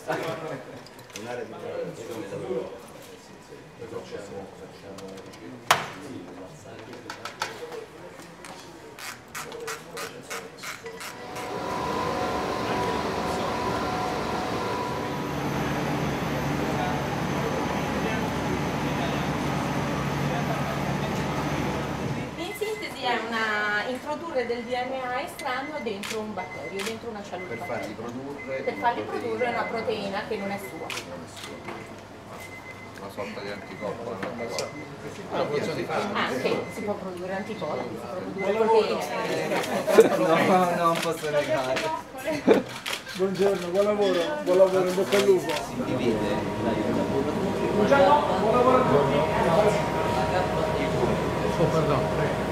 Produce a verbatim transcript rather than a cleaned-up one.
Un'area di produzione dove facciamo è una introdurre del D N A estraneo dentro un batterio, dentro una cellula. Per fargli produrre, per fargli produrre una proteina che non è sua. Non è sua. Una sorta di anticorpo. Anche si può produrre anticorpi, si può produrre proteine. No, non posso negare. Buongiorno, buon lavoro, buon lavoro, in bocca al lupo. Si divide. Buongiorno, buon lavoro a tutti. Oh, perdono.